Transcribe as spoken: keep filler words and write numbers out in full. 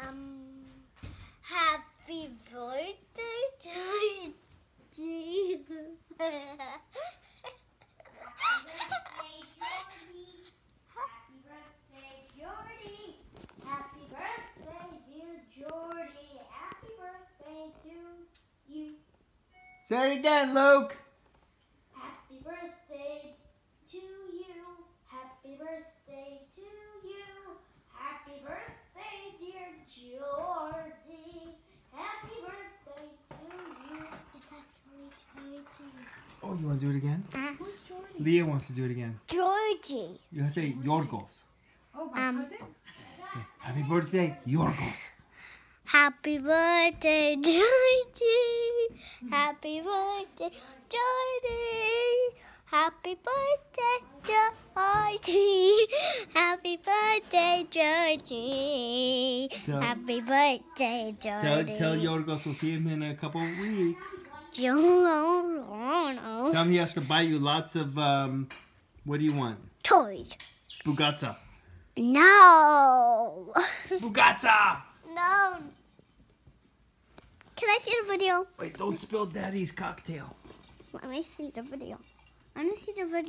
Um, happy birthday, Georgie. Happy birthday, Jordy. Happy birthday, dear Jordy. Happy birthday to you. Say it again, Luke. Happy birthday to you. Happy birthday to you. Happy birthday, dear Jordy. Happy birthday to you. It's actually Georgie. Oh, you want to do it again? Uh, Who's Jordy? Leah wants to do it again. Georgie. You say Yorgos. Oh, my Um, cousin? Say, happy birthday, Yorgos. Happy birthday, Georgie. Happy birthday, Georgie. Happy birthday, Georgie. Happy birthday, Georgie. Tell- Happy birthday, Tell, Georgie. tell Yorgos we'll see him in a couple of weeks. Toys. Tell him he has to buy you lots of, um, what do you want? Bugazza. No. Bugazza! No. Can I see the video? Wait, don't spill Daddy's cocktail. Let me see the video. I want to see the video.